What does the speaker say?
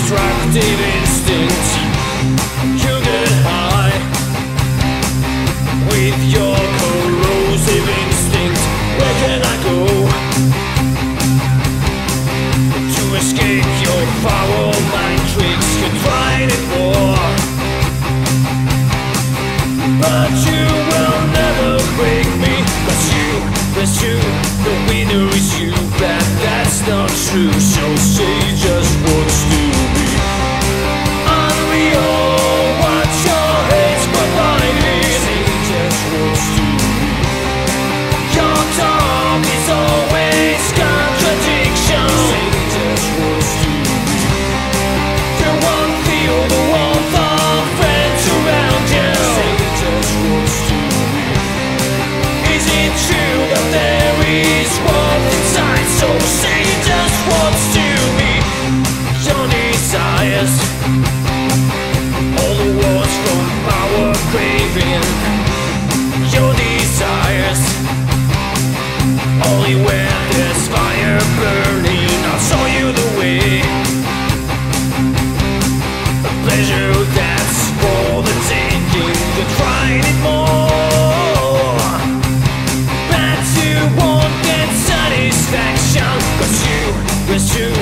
destructive instinct. You get high with your corrosive instinct. Where can I go to escape your foul mind tricks? You're trying it more, but you will never break me. That's you, the winner is you. But that's not true, so say just what's to be. And we all watch your heads providing. Say just what's to be. Your talk is always contradiction. Say just what's to be. You won't feel the warmth of friends around you. Say just what's to be. Is it true that there is warmth inside? So say just what's to be. Your desires, all the words from our craving. Your desires, only when there's fire burning. I'll show you the way. A pleasure that's for the taking. You're trying it more, but you won't get satisfaction. 'Cause you